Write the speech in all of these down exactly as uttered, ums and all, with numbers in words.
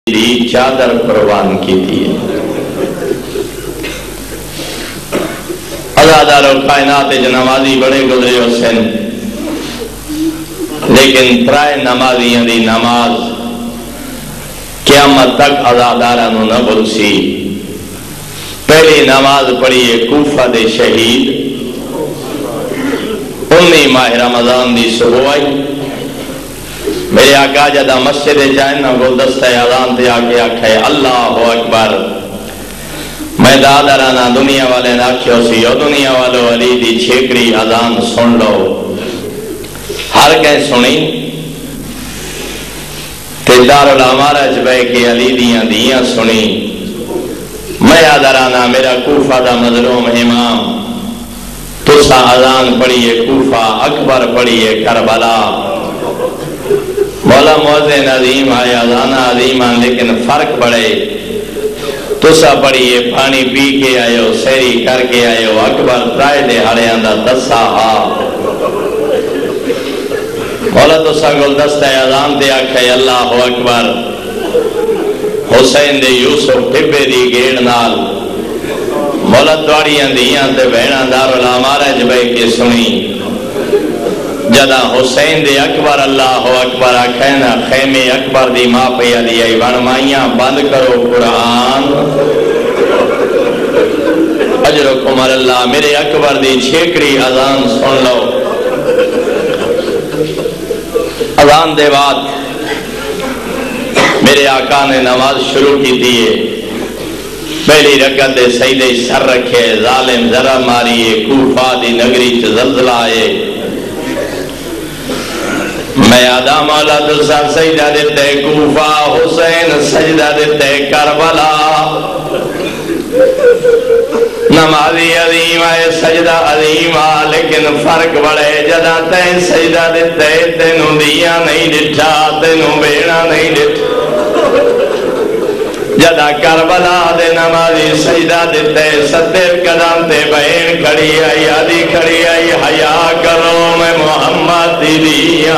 دی چادر قربان کی تھی. ازادار اور کائنات نمازی بڑے گزرے حسین، لیکن ترائے نمازیاں دی نماز قیامت تک ازادارہ نو نہ بلسی. پہلی نماز پڑھی ہے کوفہ دے شہید انی ماہ رمضان دی صبح آئی. میرے آقا جدہ مسجد جائن نہ گلدستہ اذان تے آگے آکھے اللہ اکبر. میں دادرانا دنیا والے ناکھیو سی او دنیا والو علی دی چھیکڑی اذان سن لو. ہر کہیں سنی تے دارالعمارہ جبے کے علی دیاں دیاں سنی. میں دادرانا میرا کوفہ دا مظلوم امام تسا اذان پڑھیے کوفہ اکبر پڑھیے کربلا. مولا موزن عظیم آئے اذانہ عظیم آن لیکن فرق پڑے. تسا پڑھیے پانی پی کے آئے ہو سیری کر کے آئے ہو اکبر ترائے دے ہڑے اندہ دسا ہا. مولا تسا گلدستہ اذان دے آکھے اللہ اکبر. حسین دے یوسف ٹبے دی گیڑ نال مولا دوڑیاں دیاں تے بہناں دارالعمارہ جبے کے سنی. جدا حسین دے اکبر اللہ اکبر آکھینا خیمے اکبر دی ماں پہ علی آئی ونمائیاں بند کرو قرآن اجرکم اللہ. میرے اکبر دی چھیکڑی اذان سن لو. اذان دے بعد میرے آقا نے نماز شروع کی دیئے. پہلی رکعت دے سجدے سر رکھے ظالم ذرا ماریے کوفہ دی نگری چ زلزلہ آئے. میں آدھا مولا تسا سجدہ دیتے کوفہ حسین سجدہ دیتے کربلا. نمازی عظیم آئے سجدہ عظیم آ لیکن فرق بڑے. جدہ تین سجدہ دیتے تینوں دیا نہیں ڈٹھا تینوں بیڑا نہیں ڈٹھا. جدہ کربلا دے نمازی سجدہ دیتے ستر قدم تے بہن کھڑی آئی علی کھڑی آئی حیا کرو میں محمد دی دیا.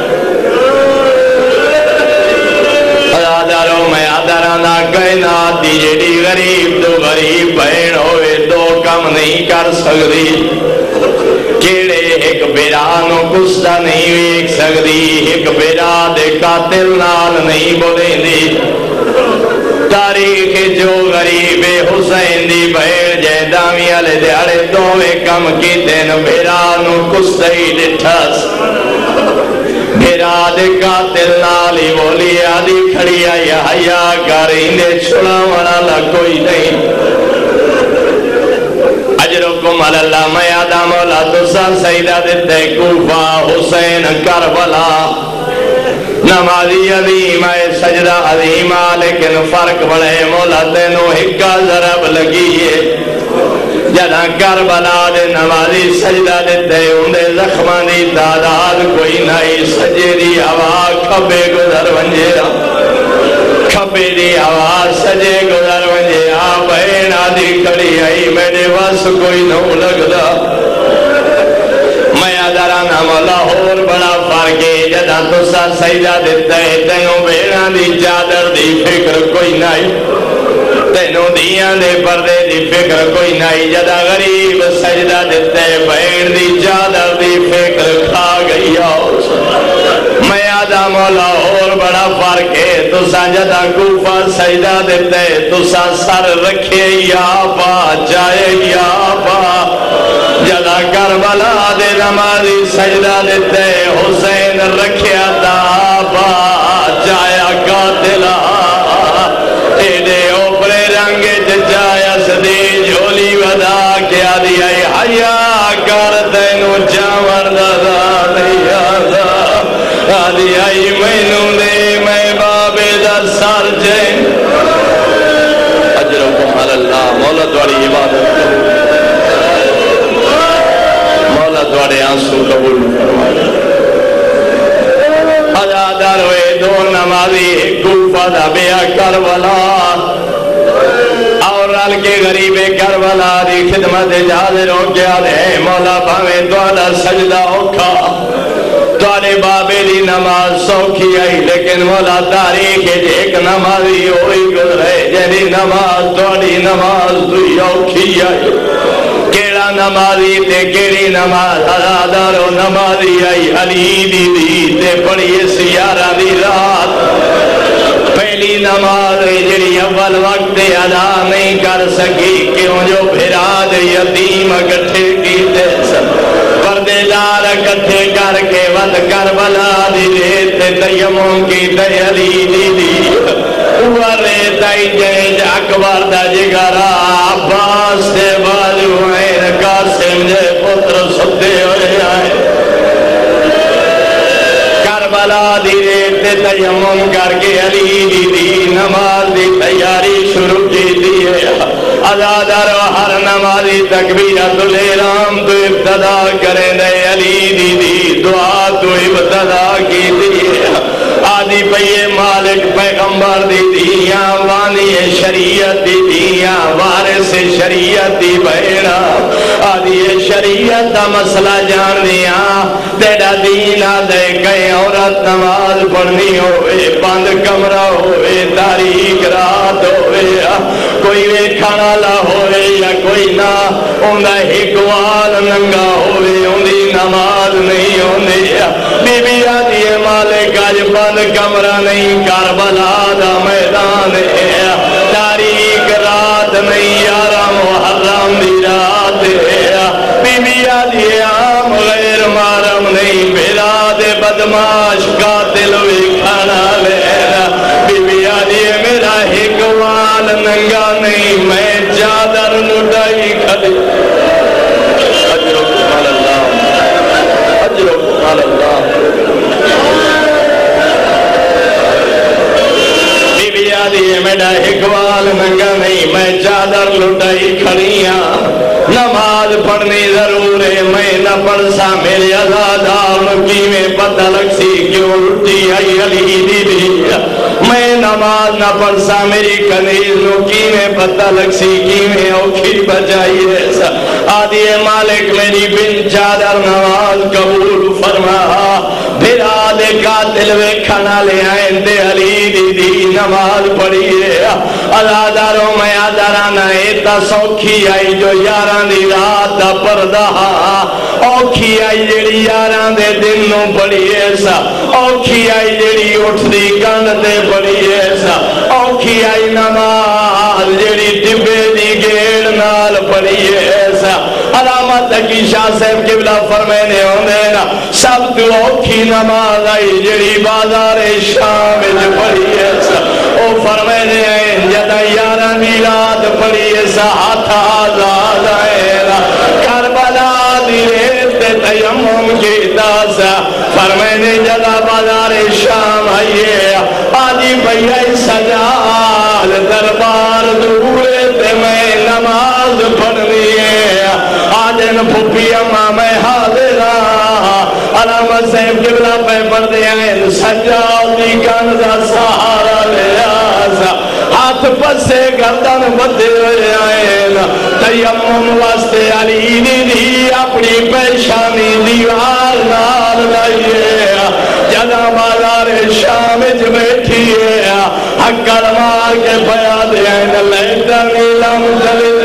ادارو میں ادارانا کائنات دی جیڑی غریب تو غریب بہن ہوئے دو کم نہیں کر سکتی. کیڑے ایک بیرانو کستا نہیں ویک سکتی ایک بیرا دے قاتل نال نہیں بولیں دی. تاریخ جو غریب حسین دی بہن جیدامی علی دیارے دوے کم کی دن بیرانو کستا ہی ڈٹھس. بیرا دے قاتل نالی بولی آدھی کھڑی آئی حیا کریندے چھڑا والا کوئی نہیں. اجرکم اللہ. میں آدھا مولا تسا سجدہ دیتے کوفہ حسین کربلا. نمازی عظیم آئے سجدہ عظیم آ لیکن فرق بڑے. مولا تینوں ہکا ضرب لگیے. جدہ کربلا دے نمازی سجدہ دیتے اندے زخمان دی تعداد کوئی نہیں. سجے دی آواز کھبے گزر ونجے کھبے دی آواز سجے گزر ونجے. آ بہن آدھی کڑی آئی میرے وس کوئی نو لگدا. میں ادارانا مولا اور بڑا فرق ہے. جدہ تسا سجدہ دیتا ہے تینوں بہناں دی چادر دی فکر کوئی نہیں تینوں دیاں دے پردے دی فکر کوئی نہیں. جدہ غریب سجدہ دیتا ہے بہن دی چادر دی فکر کھا گئی. میں آدھا مولا اور بڑا فرق ہے. تسا جدہ کوفہ سجدہ دیتا ہے تسا سر رکھے یا با جائے یا با. جدہ کربلا دے نمازی سجدہ دیتے حسین رکھیا دا با جایا قاتلہ. ایڈے اوپرے رنگ جایا سدی جھولی ودا کیا دیا حیا کر تینوں جاور دا نہیں آدھا. آدھی آئی مینوں دے میں بابے دا سر جائیں. اجرکم اللہ. مولا دوڑی عبادت کرو. دوڑے آنسو قبول فرمائے. ازادار ہوئے دو نمازی کوفہ دا بیا کربلا اور رل کے غریب کربلا دی خدمت حاضر ہو گیا دے. مولا بھاویں دوڑا سجدہ اوکھا تھوڑے بابے دی نماز سوکھی آئی لیکن مولا تاریخ ایک نمازی ہوئی گزرے جنی نماز تھوڑی نماز دوئی اوکھی آئی کیڑا نمازی تے کیڑی نماز ازادارو نمازی آئی علی دی دی تے پڑھیے سیارہ دی رات پہلی نماز جڑی اول وقت ادا نہیں کر سکی کیوں جو بھراد یتیم اکٹھے کیتے سن پردے دار اکٹھے کر کے ود کربلا دی ریت تیمم کی تے علی دی دی ورے تائی جنج اکبر دا جگرہ عباس سے بازو عین قاسم جے پتر ستے ہوئے آئے کربلا دی ریت تیمم کر کے علی دی دی نماز دی تیاری شروع کی دی ہے ازادار ہر نمازی تکبیرۃ الاحرام تو ابتدا کرے دے علی دی دی دعا تو ابتدا کی دی ہے آدھی پئیے مالک پیغمبر دی دیاں وانی شریعت دی دیاں وارث شریعت دی بہنا آدھی شریعت دا مسئلہ جان دیاں تیرا دین آدھے کئی عورت نماز پڑھنی ہوئے بند کمرہ ہوئے تاریخ رات ہوئے کوئی ویکھانا لا ہوئے یا کوئی نہ اندہ ہکوال ننگا ہوئے اندھی نماز نہیں ہونے بی بی آدھی مالک آج بند کمرہ نہیں کربلا دا میدان ہے تاریخ رات نہیں یارہ محرم دی رات ہے بی بی آدھی عام غیر محرم نہیں براد بدماش قاتل وی کھانا لینا بی بی آدھی میرا ہکوال ننگا نہیں میں چادر لٹائی کھلی اجرک مال اللہ اجرک مال اللہ بی بی آدھی میرا ہکوال ننگا نہیں میں چادر لٹائی کھڑیاں نماز پڑھنی ضرور ہے میں نہ پڑھ سا میرے ازادار کی میں پتہ لگ سی کیوں لٹی آئی علی دی دی میں نماز نہ پڑھ سا میری کنیز نو کی میں پتہ لگ سی کی میں اوکھی بچائی ایسا آدھی مالک میری بن چادر نماز قبول فرما پھر آدھے قاتل ویکھنا لے آئیں دے علی دی دی نماز پڑھیے ازاداروں میں آدھارانا ایتا سوکھی آئی جو یاران دی رات دا پردہ اوکھی آئی جیڑی یاران دے دن نو پڑھی ایسا اوکھی آئی جیڑی اٹھ دی کن دے پڑھی ایسا اوکھی آئی نماز جیڑی ٹبے دی گیڑ نال پڑھی ایسا علامت کی شاہ صاحب قبلہ فرمینے ہونے نا سب تو اوکھی نماز آئی جیڑی بازار شام جو پڑھی ایسا او فرمینے ہیں جدہ یاران دی رات پڑھی ایسا ہاتھ آزاد آئینا کربلا دی ریت تیمم کی تاسا فرمینے جدہ بازار شام آئیے آجی بھئی سجال دربار دورے تے میں نماز پڑھنی ہے آجن پھوپی اماں میں حاضرہ علامت صاحب قبلہ پہ پڑھ دیا ہے سجال دی گنزہ سہارا لے آسا ہاتھ پسے گردن بدے ہوئے آئین تیمم واسطے علی دی اپنی پیشانی دیوار نال لائیے جدہ بازار شام جو بیٹھی ہے حکر مار کے بیاد ہے لیتر نیلم دلد